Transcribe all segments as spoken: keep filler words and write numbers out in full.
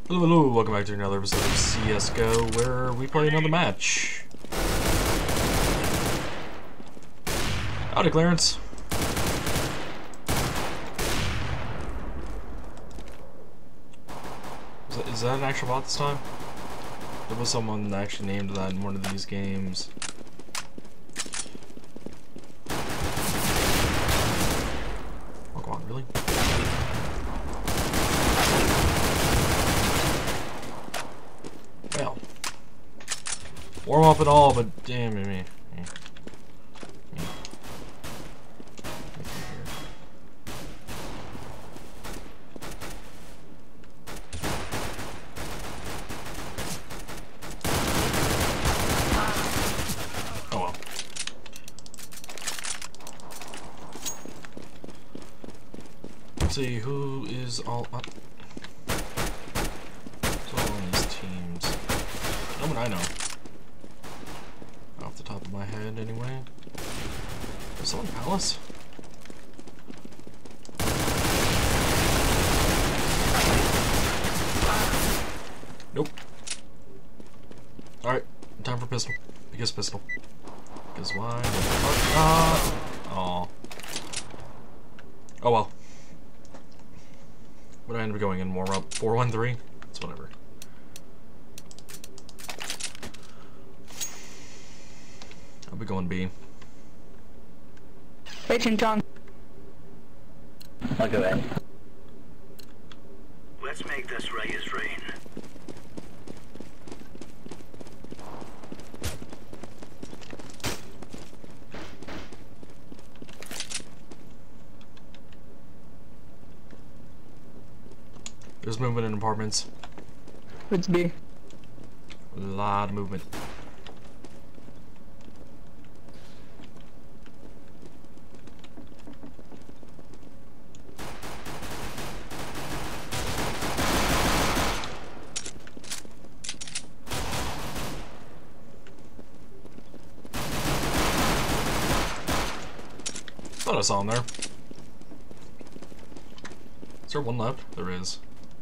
Hello, hello, welcome back to another episode of C S G O, where we play another match. Howdy, Clarence. Is that, is that an actual bot this time? There was someone that actually named that in one of these games. Oh, come on, really? Well, warm up and all, but damn it, me. Oh well. Let's see who is all up. Who's all on these teams? No one I know. Off the top of my head, anyway. Is someone Palace? Nope. Alright, time for pistol. Biggest pistol. Because why? Ah! Aw. Oh well. What I end up going in warm up? four one three? It's whatever. I'll be going B. Hey, Ching Chong. I'll go A. Let's make this Reyes rain. There's movement in apartments. It's B. A lot of movement. Thought I saw him there. Is there one left? There is.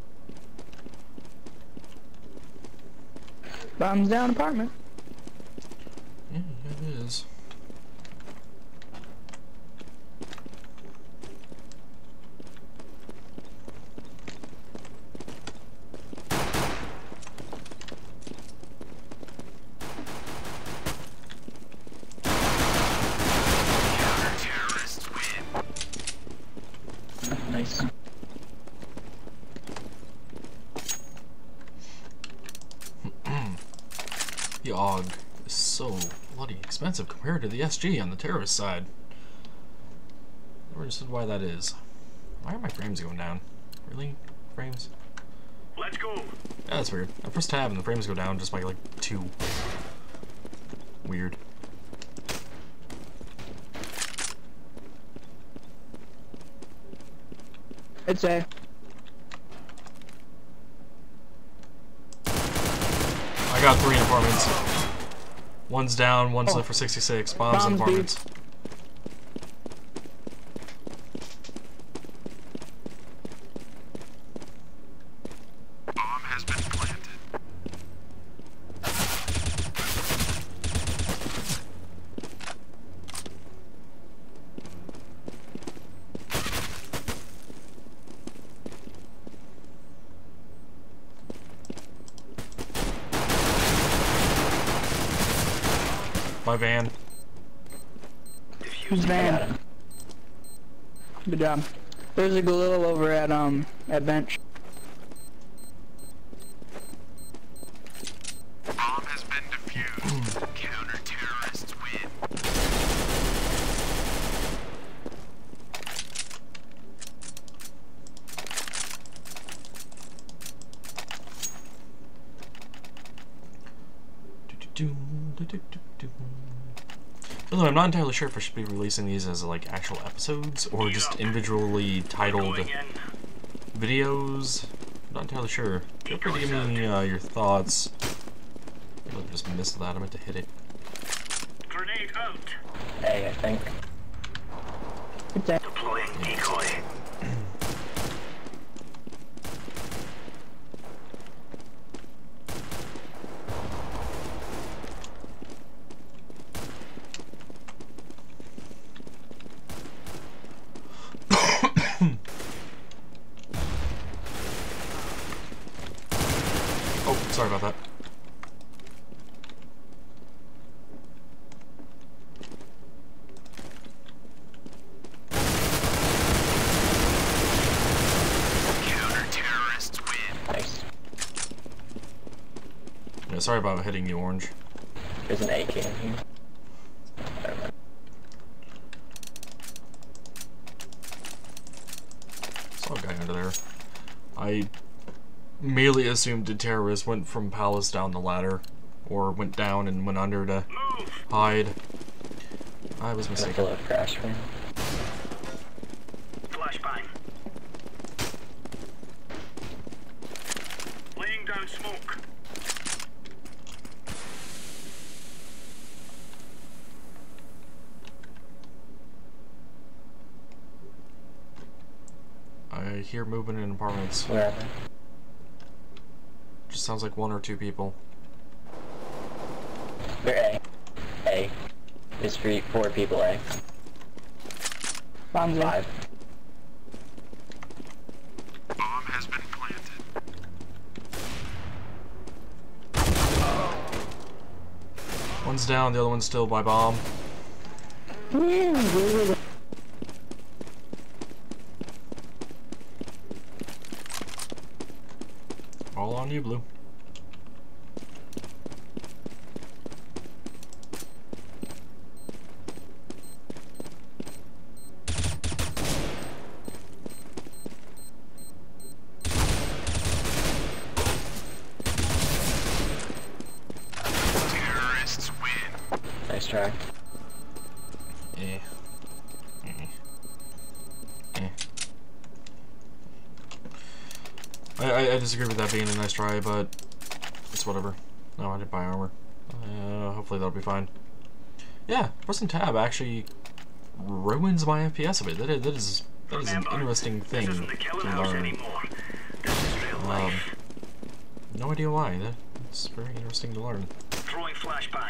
Bombs down apartment. Yeah, yeah, it is. Nice. The A U G is so bloody expensive compared to the S G on the terrorist side. Never understood why that is. Why are my frames going down? Really? Frames? Let's go. Yeah, that's weird. I press tab and the frames go down just by like two. Weird. It's A. I got three in apartments. One's down, one's Oh. left for sixty-six. Bombs, in Bombs, apartments. dude. Bomb has been planted. My van. Who's van? Good job. There's a Galil over at um at bench. Bomb has been defused. Counter-terrorists win. Although I'm not entirely sure if I should be releasing these as like actual episodes or just individually titled Going in. videos. Not entirely sure. Feel free to give me uh, your thoughts. I just missed that. I meant to hit it. Grenade out. A, I think. It's A. Deploying decoy. Sorry about that. Counter-terrorists win. Nice. Yeah, sorry about hitting you, Orange. There's an A K in here. Never mind. Saw a guy under there. I immediately assumed the terrorist went from palace down the ladder, or went down and went under to Move. hide. I was Gonna mistaken. pull a crash room. Flashbang. Laying down smoke. I hear movement in apartments. Where are they? Just sounds like one or two people. They're A. A. There's three, four people A. Bombs in. Five. Bomb has been planted. One's down, the other one's still by bomb. All on you, Blue. Terrorists win. Nice try. Eh. Eh. Eh. I, I, I disagree with that being a nice try, but it's whatever. No, I didn't buy armor. Uh, hopefully that'll be fine. Yeah, pressing tab actually ruins my F P S a bit. That is, that is, that is an Remember, interesting thing This isn't the to killing house learn. anymore. This is real Um, life. no idea why. That, that's very interesting to learn. Throwing flashbang.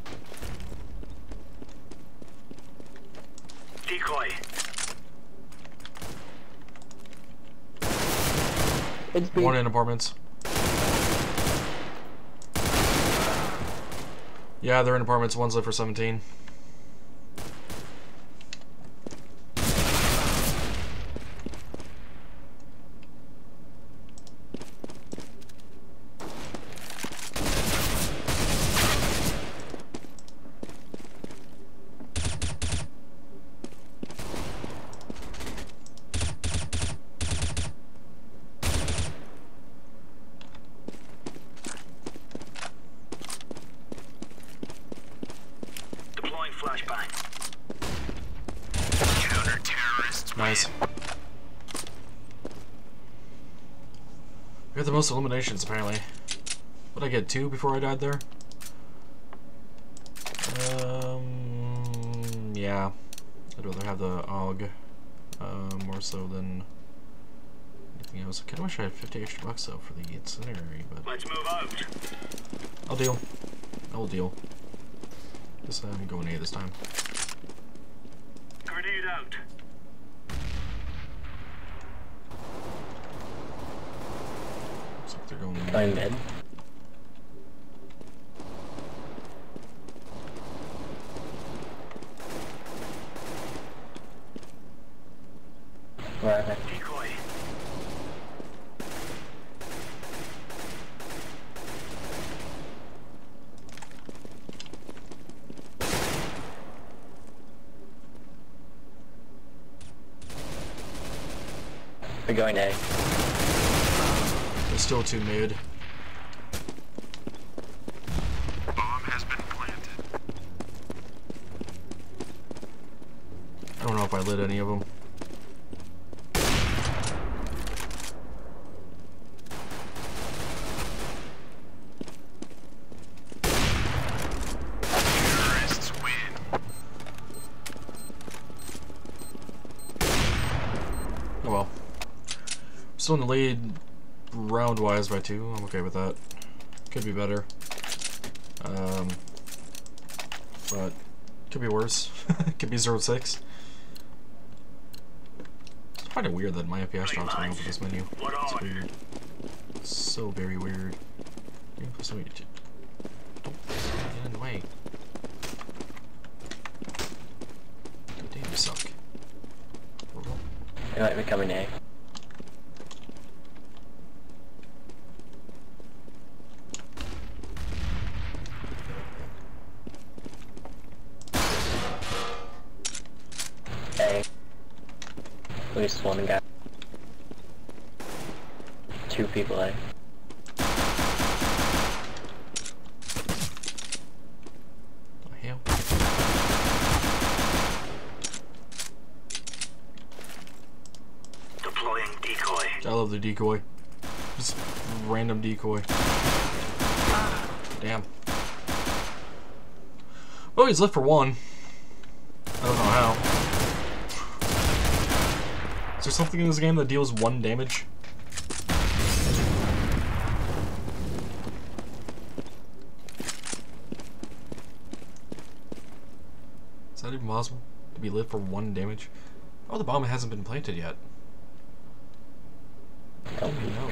Decoy. It's B. One in apartments. Yeah, they're in apartments. One's live for seventeen. Deploying flashbang. Counter-terrorists win. Nice. We got the most eliminations, apparently. What did I get, two before I died there? Um, yeah. I'd rather have the A U G, uh, more so than anything else. I kinda wish I had fifty extra bucks, though, for the incendiary, but Let's move out. I'll deal. I will deal. Guess I'm going A this time. Grenade out. Looks like they're going Going mid. Where are they? Decoy. They're going A. They're still too mid. Bomb has been planted. I don't know if I lit any of them. Terrorists win. Oh well. Still in the lead round-wise by two. I'm okay with that. Could be better. Um, but could be worse. Could be zero six. I find it weird that my F P S drops going off with this menu. What It's on? weird. So very weird. Green plus wait. Don't get in the way. God damn, you suck. Purple. They might be coming A. A. At least one guy. Two people A. The hell? Deploying decoy. I love the decoy. Just random decoy. Damn. Oh, he's lit for one. I don't know how. Is there something in this game that deals one damage? Is that even possible? To be lit for one damage? Oh, the bomb hasn't been planted yet. I don't even know.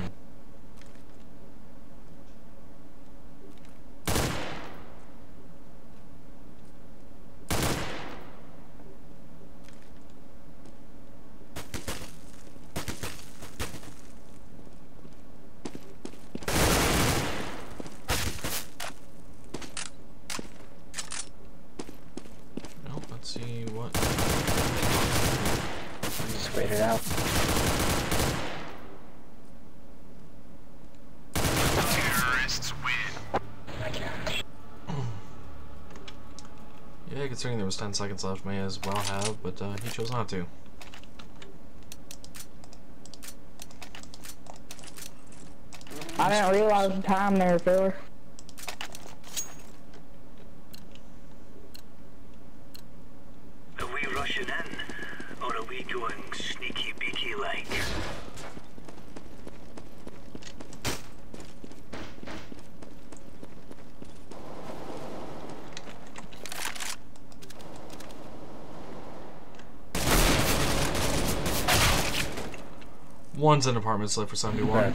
Well, let's see what. Just wait it out. Terrorists win. My gosh. Yeah, considering there was ten seconds left, may as well have, but uh, he chose not to. I didn't realize the time there, fella. Are we rushing in, or are we going sneaky beaky like? One's an apartment slip for seventy-one.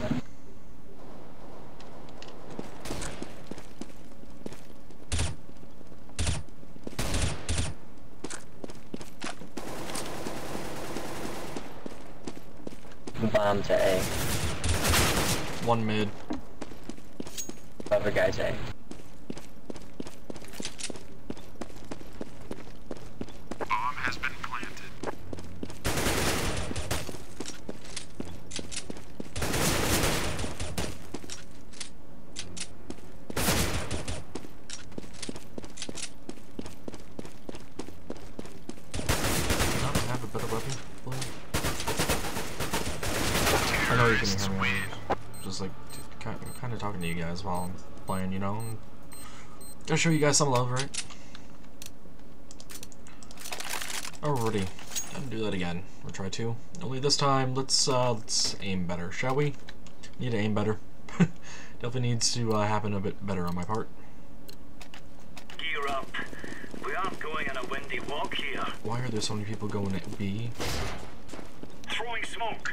Bomb to A. One mid. Other guy's A. Bomb has been planted. Not have a better weapon, please. I know you can hear me. I'm just like kind of, kind of talking to you guys while I'm playing, you know. And gotta show you guys some love, right? Alrighty, gotta do that again. We'll try to. Only this time, let's uh, let's aim better, shall we? Need to aim better. Definitely needs to uh, happen a bit better on my part. Gear up. We aren't going on a windy walk here. Why are there so many people going at B? Throwing smoke.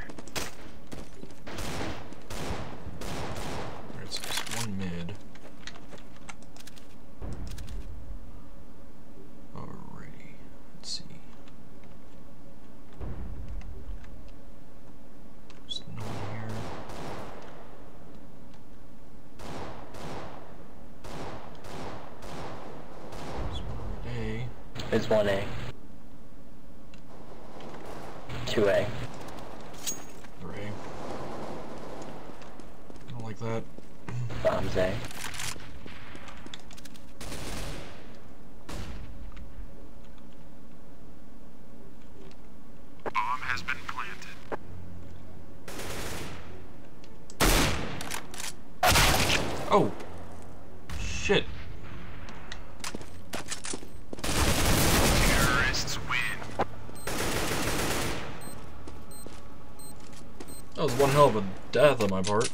There's just one mid. Alrighty, let's see. There's no one here. There's one at A. It's one A. Two A. Or A. I don't like that. Bomb's A. Bomb has been planted. Oh! Shit! Terrorists win. That was one hell of a death on my part.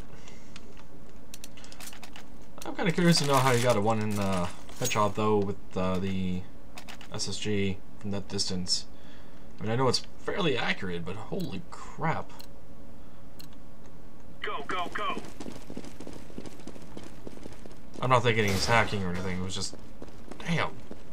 I'm kind of curious to know how you got a one in uh, headshot though with uh, the S S G from that distance. I mean, I know it's fairly accurate, but holy crap! Go, go, go. I'm not thinking he's hacking or anything, it was just... Damn.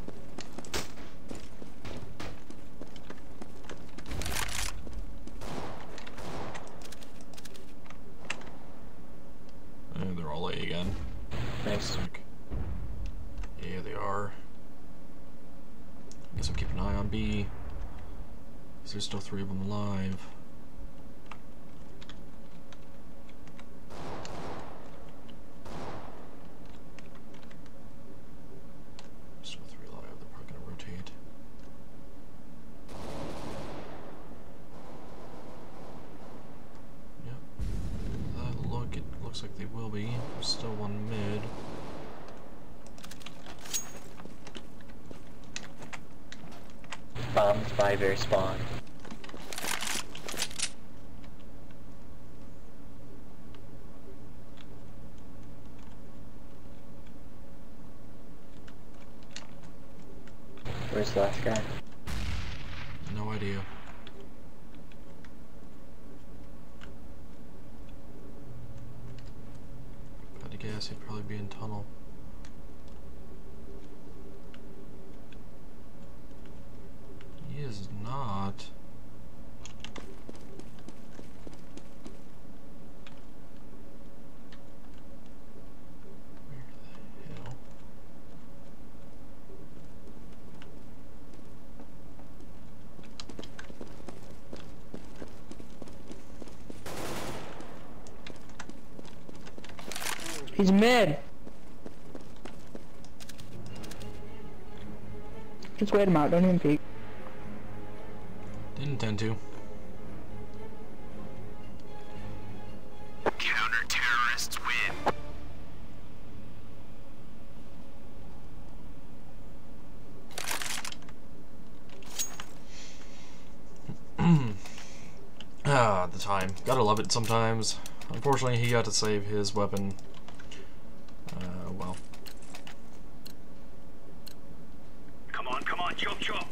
And they're all A again. Nice. Like, yeah, they are. I guess I'll keep an eye on B. Because there's still three of them alive. Still three alive, they're probably gonna rotate. Yep. That look, it looks like they will be. There's still one mid. Bombs by very spawn. Where's the last guy? No idea. If I had to guess, he'd probably be in tunnel. He is not. Where the hell? He's mid. Just wait him out, don't even peek. Didn't intend to. Counter-terrorists win. Ah, the time. Gotta love it sometimes. Unfortunately, he got to save his weapon. Uh, well. Come on, come on, chop chop.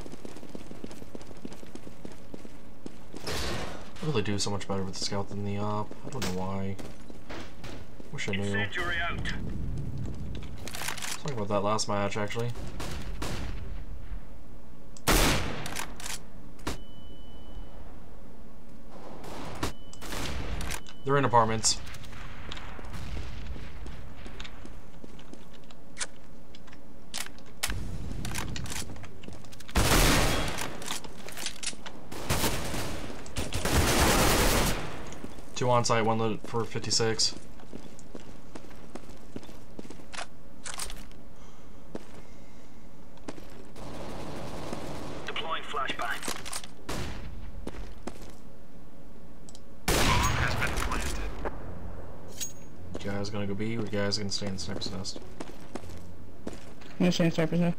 I really do so much better with the scout than the op. I don't know why. Wish I knew. Incendiary out. Let's talk about that last match, actually. They're in apartments. Two on site, one loaded for fifty-six. Deploying flashbang. Bomb has been planted. You guys gonna go B, or you guys gonna stay in the sniper's nest? I'm gonna stay in sniper's nest.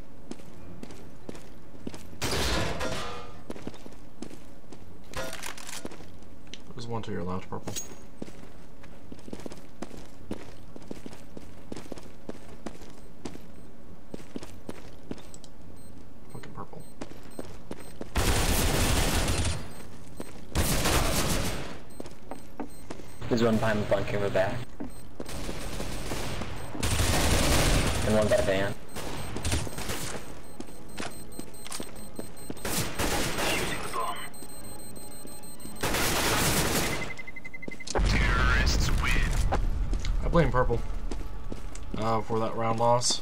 There's one to your left, purple. Fucking purple. There's one behind the bunker in the back. And one by the van. Using the bomb. Terrorists win. I blame purple uh, for that round loss.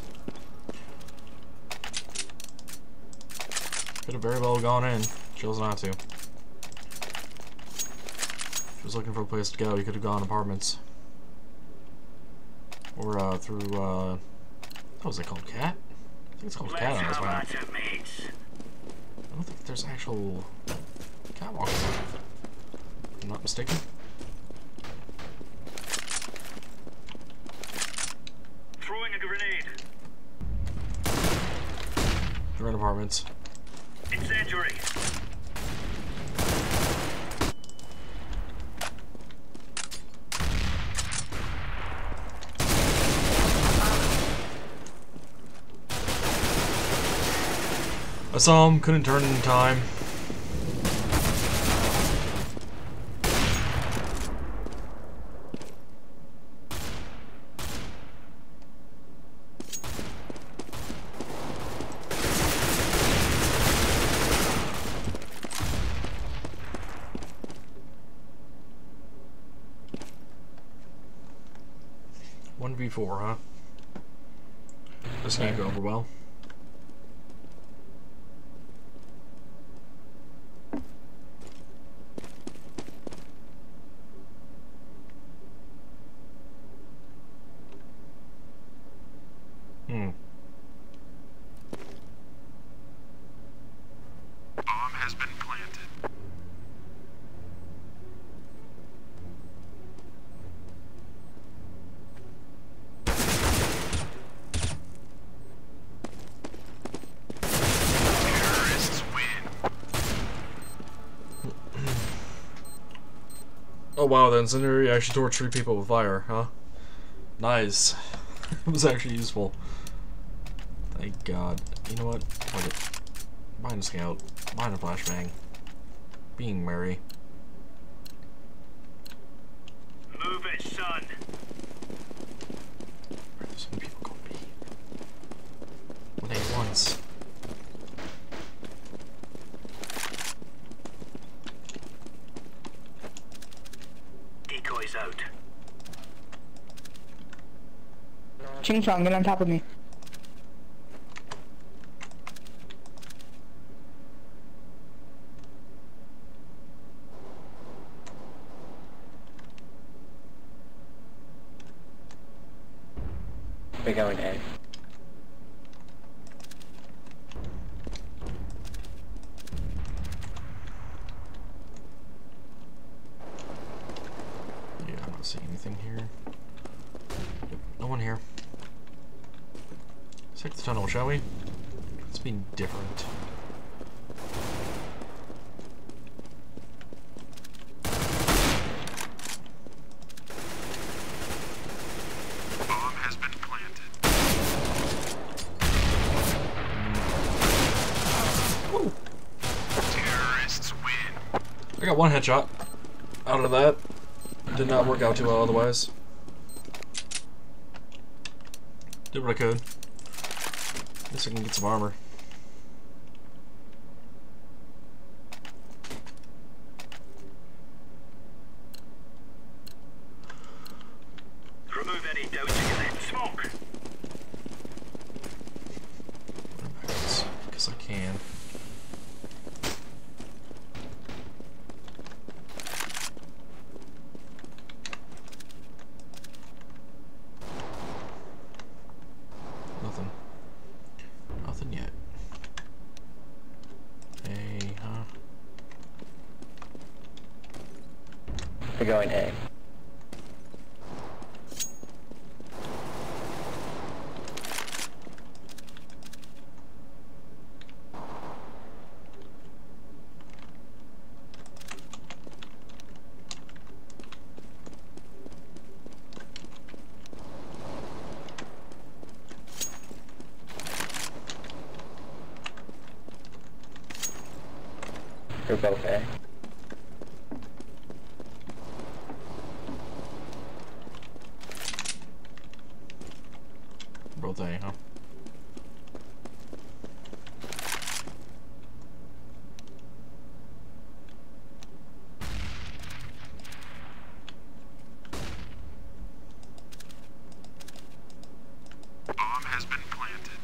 Could have very well gone in. Chose not to. If he was looking for a place to go, he could have gone apartments. Or uh, through, uh, what was it called? Cat? I think it's called Cat on this Let's map. have at it, mates. I don't think there's actual catwalks. If I'm not mistaken. Throwing a grenade. They're in apartments. Incendiary. I saw him, couldn't turn in time. one v four, huh? This can't go over well. Hmm. Bomb has been planted. Terrorists win. Oh wow, the incendiary actually torched three people with fire, huh? Nice. It was actually useful. Thank God. You know what? Fuck it. Mine a scout. Mine a flashbang. Being merry. Move it, son. Where do some people go be? What they once? Decoys out. Ching Chong, get on top of me. We're going A. Yeah, I'm not seeing anything here. Yep, no one here. Let's take the tunnel, shall we? Let's be different. Bomb has been planted. Woo! Terrorists win. I got one headshot out of that. Did not work out too well otherwise. Did what I could. Guess I can get some armor. Remove any doubts you can smoke. Because I can. Nothing. Nothing yet. Hey, huh? We're going A. We're both A. Both A, huh? Bomb has been planted.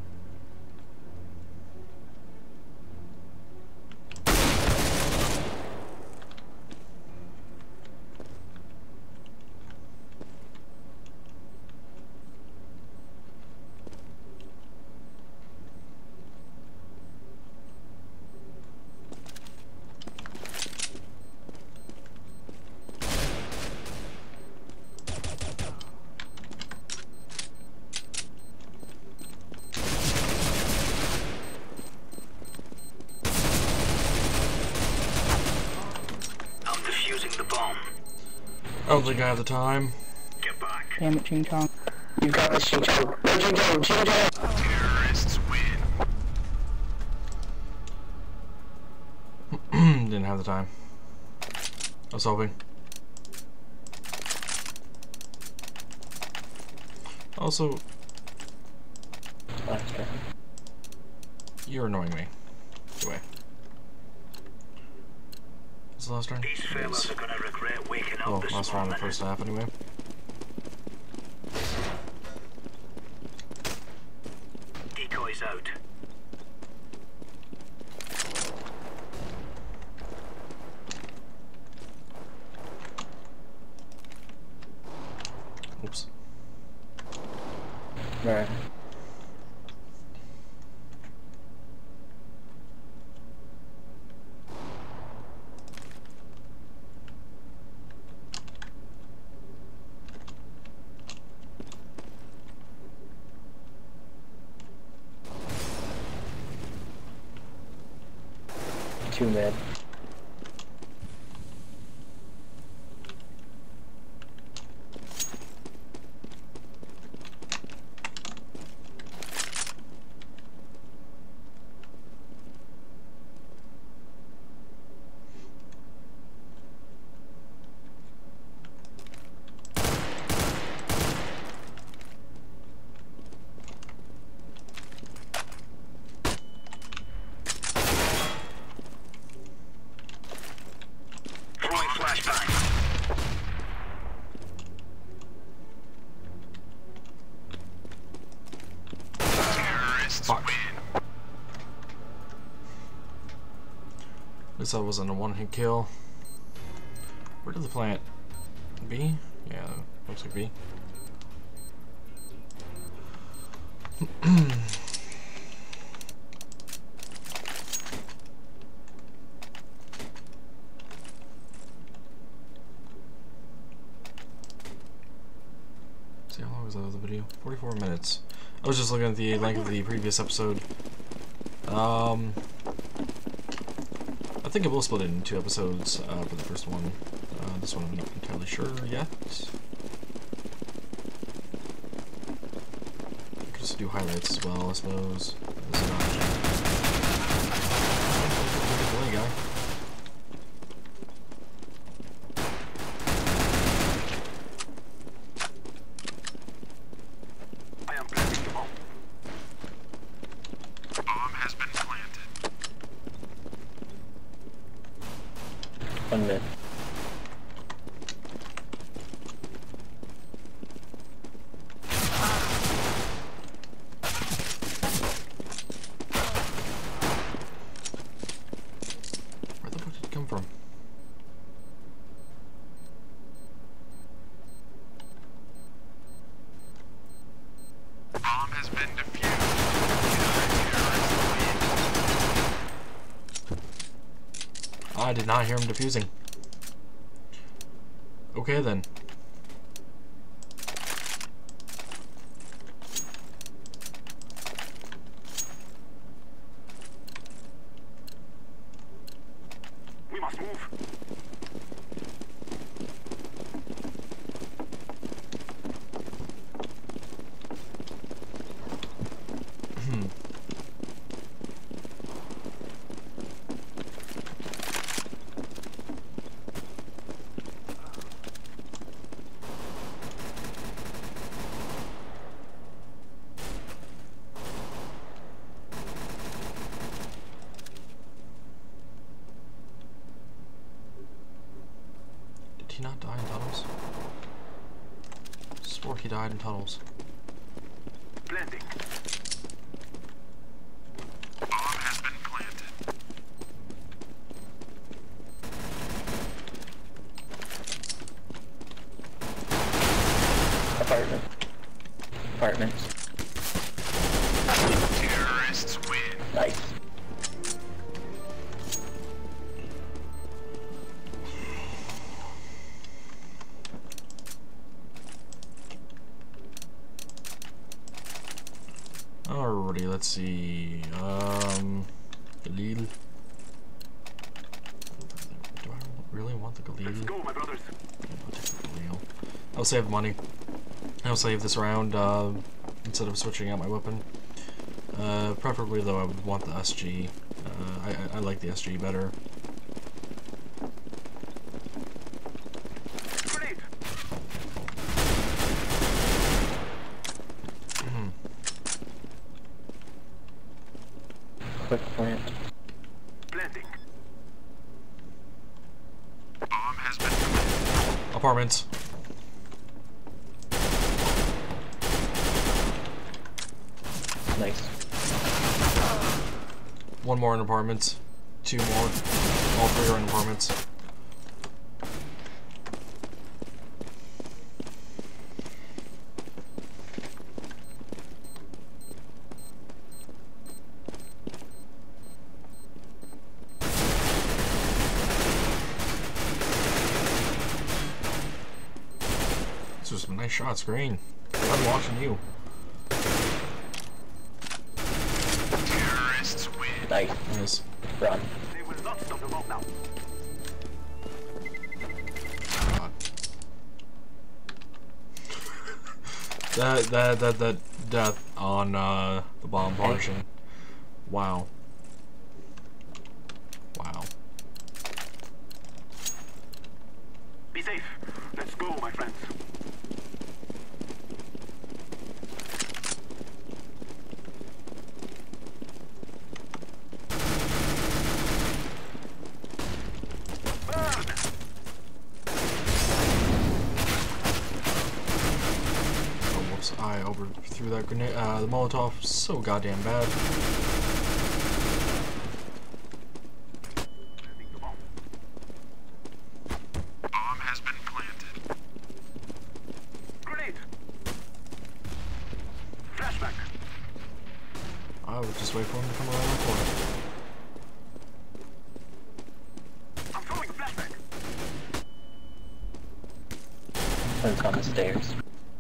I'm defusing the bomb. I don't think I have the time. Get back. Damn it, Ching Chong. You've got this, Ching Chong. No, Ching Chong, Ching Chong! Terrorists win. Didn't have the time. I was hoping. Also, Last round. you're annoying me. Get away. Is the last round? These fellas are gonna regret waking up Oh, this last round of morning. the first half anyway. out. Oops. Right. Two mid. Throwing flashbang. Terrorists Fuck. win. At least that wasn't a one-hit kill. Where did the plant? B? Yeah, looks like B. See how long was that of the video? forty-four minutes. I was just looking at the length of the previous episode. Um, I think I will split it in two episodes uh, for the first one. Uh, this one I'm not entirely sure yet. I could just do highlights as well, I suppose. This is not delay guy. I am planting the bomb. Bomb has been planted. One mid. Where the fuck did it come from? Bomb has been defused. Terrorists win. I did not hear him defusing. Okay then. We must move. Did he not die in tunnels? Swore he died in tunnels. Planting. Bomb has been planted. Apartment. Apartments. Terrorists win. Nice. Alrighty, let's see. Um, Galil. Do I really want the Galil? Let's go, my brothers. I'll take the Galil. I'll save money. I'll save this round uh, instead of switching out my weapon. Uh, preferably, though, I would want the S G. Uh, I, I, I like the S G better. Grenade. Quick plant. Planting. Bomb has been planted. Apartments. Nice. one more in apartments. Two more. All three are in apartments. These are some nice shots, Green. I'm watching you. Terrorists win. Nice. Nice. Run. They will not stop the bomb now. God. that that that that death on uh, the bomb portion. Wow. Wow. Be safe. Let's go, my friends. Burn! Oh, whoops! I overthrew that grenade. Uh, the Molotov. So goddamn bad. Planting the bomb. Bomb has been planted. Grenade! Flashback! I would just wait for him to come around the corner. I'm throwing a flashback! One's on the stairs.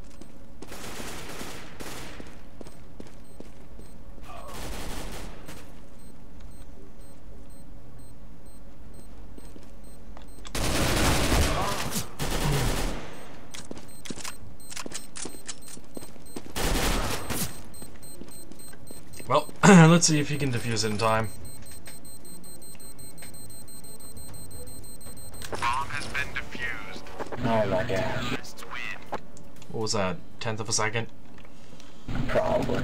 Well, let's see if he can defuse it in time. Bomb has been defused. Oh my gosh. Terrorists win. What was that? Tenth of a second? Probably.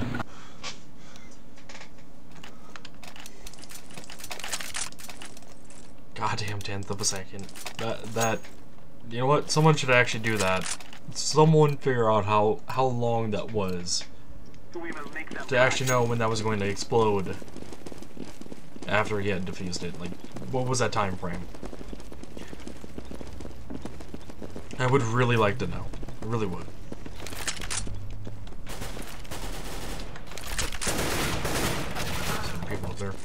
Goddamn tenth of a second. That that you know what? Someone should actually do that. Someone figure out how how long that was We will make them to actually know when that was going to explode after he had defused it. Like, what was that time frame? I would really like to know. I really would. Some people up there.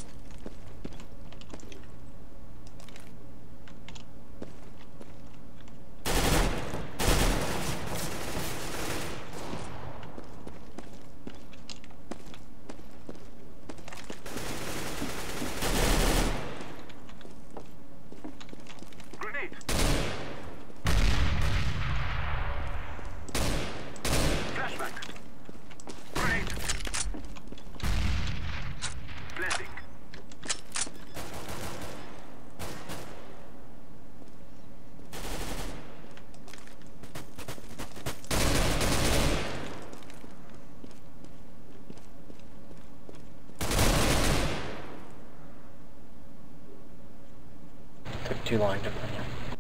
Grenade! Flashback! Grenade! Blending. Took too long to plan.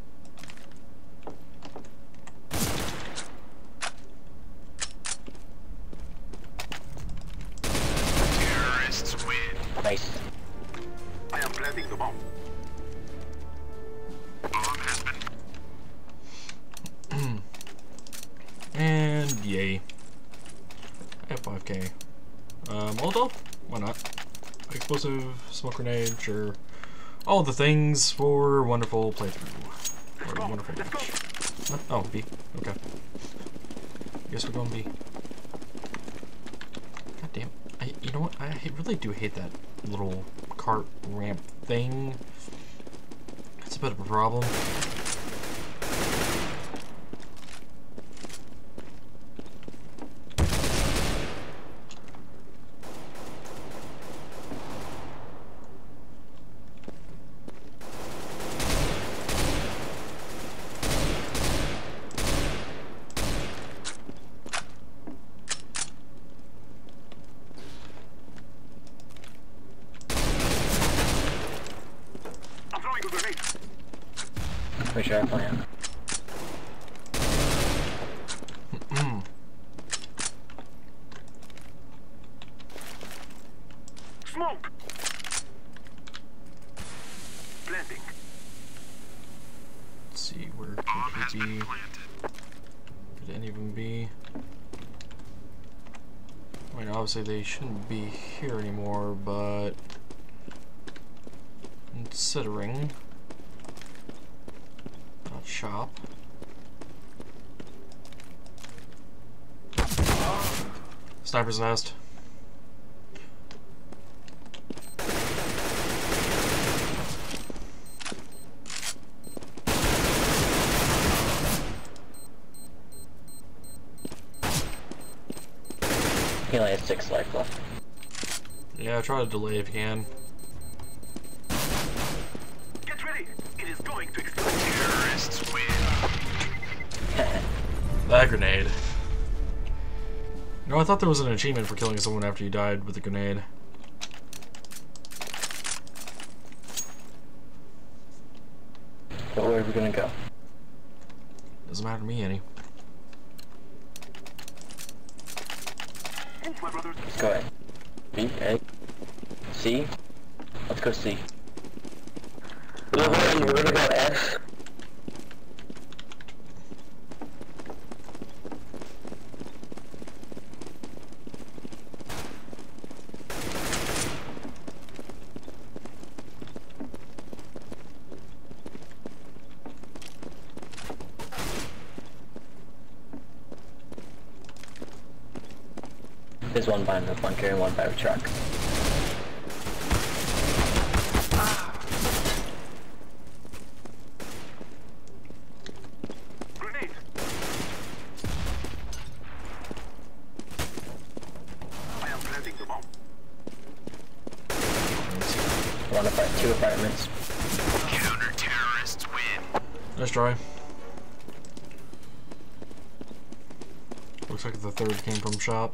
Terrorists win. Nice. I am planting the bomb. Bomb has been. And yay. I have five K. Uh, Molotov? Why not? Explosive, smoke grenade, sure. All the things for wonderful playthrough. Or go. wonderful Let's go. match. What? Oh, B. Okay. Guess we're going B. God damn. I, you know what? I really do hate that little cart ramp thing. It's a bit of a problem. I'm throwing a grenade. Pretty sure I plan. Smoke! obviously they shouldn't be here anymore, but considering not shop. Sniper's nest. He only has six life left. Yeah, try to delay if you can. Get ready. It is going to explode. Terrorists win. That grenade. No, I thought there was an achievement for killing someone after you died with a grenade. But where are we gonna go? Doesn't matter to me any. Move, my brothers. Let's go ahead. B, A, C. Let's go C. We're gonna, we're gonna go F. There's one behind the bunker and one by the truck. Grenade. I am planting the bomb. One apart, two apartments. Counter-terrorists win. Nice try. Looks like the third came from shop.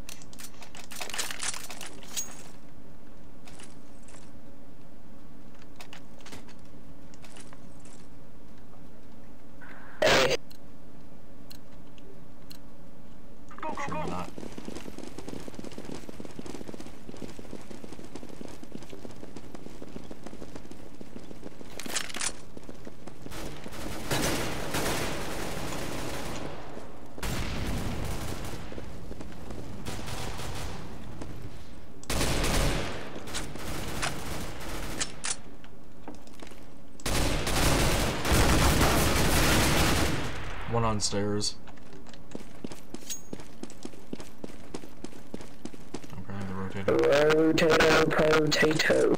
Go, go, go. Not. One on stairs. I'm trying to rotate it. Potato, potato.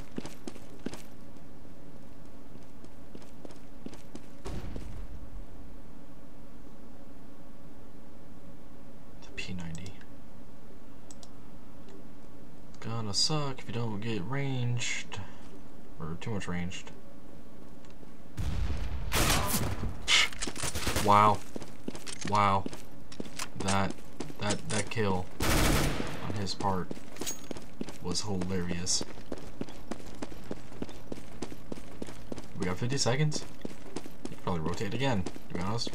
The P ninety. Gonna suck if you don't get ranged. Or too much ranged. Wow. Wow. That that that kill on his part was hilarious. We got fifty seconds? You could probably rotate again, to be honest.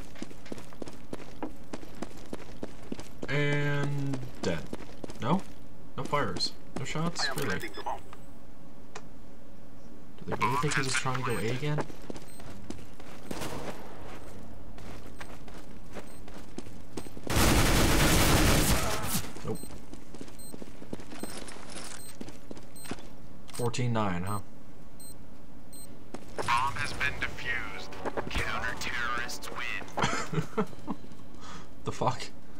And dead. No? No fires. No shots? I am Really? planting the bomb. Do they really think he was trying to go A again? Nope. fourteen nine, huh? Bomb has been defused. Counter-terrorists win. The fuck?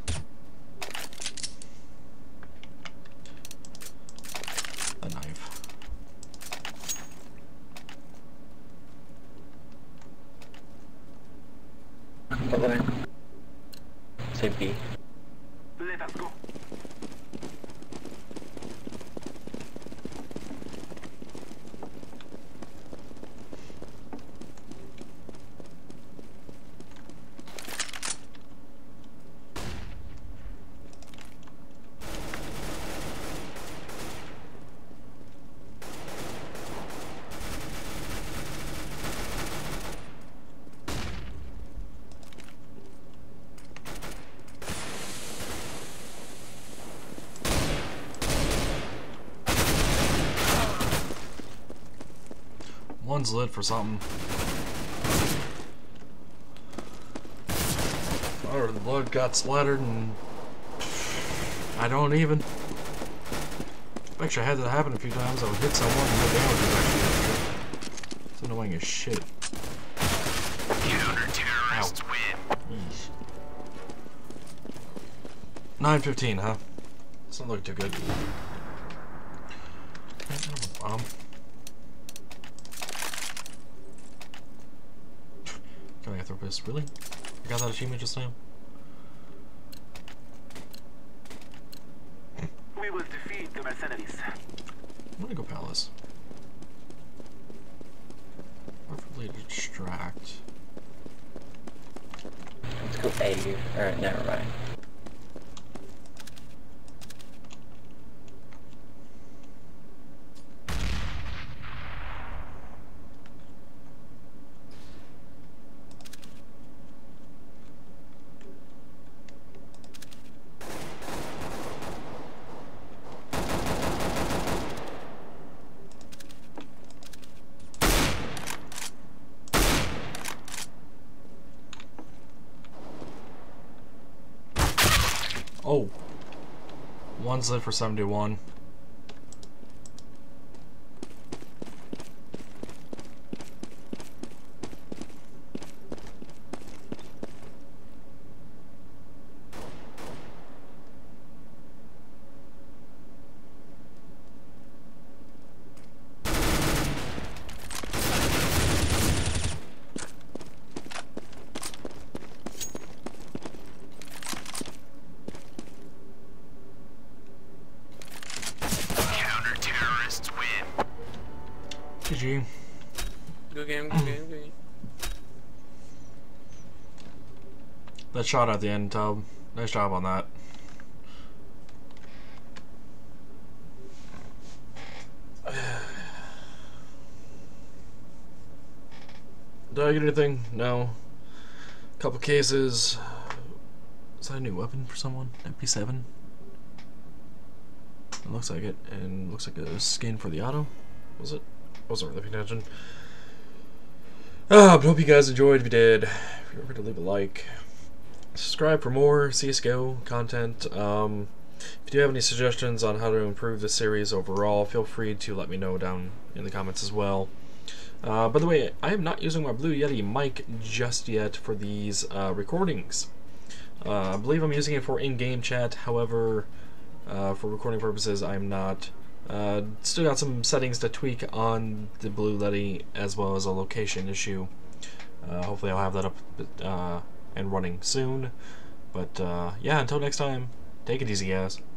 A knife. Okay. Say B. Let us go. One's lit for something. Or the blood got splattered and I don't even. Actually, I had that happen a few times. I would hit someone and the damage was actually. It's annoying as shit. Counter-terrorists win. Yeesh. nine fifteen, huh? It's not looking too good. Bomb. Philanthropist, really? I got that achievement just now? We will defeat the mercenaries. I'm gonna go palace. Preferably distract. Let's go A. Alright, never mind. Oh. One's lit for seventy-one. Counter-terrorists win. G G. Good game, good game, good game. That shot at the end, Tub. Nice job on that. Did I get anything? No. Couple cases. Is that a new weapon for someone? M P seven? It looks like it. And looks like a skin for the auto. Was it? Wasn't really paying attention. Ah, but hope you guys enjoyed. If you did, if you remember to leave a like. Subscribe for more C S G O content. Um, if you do have any suggestions on how to improve the series overall, feel free to let me know down in the comments as well. Uh, by the way, I am not using my Blue Yeti mic just yet for these uh, recordings. Uh, I believe I'm using it for in-game chat, however, uh, for recording purposes, I'm not. Uh, still got some settings to tweak on the Blue Yeti, as well as a location issue. Uh, hopefully I'll have that up uh, and running soon. But uh, yeah, until next time, take it easy, guys.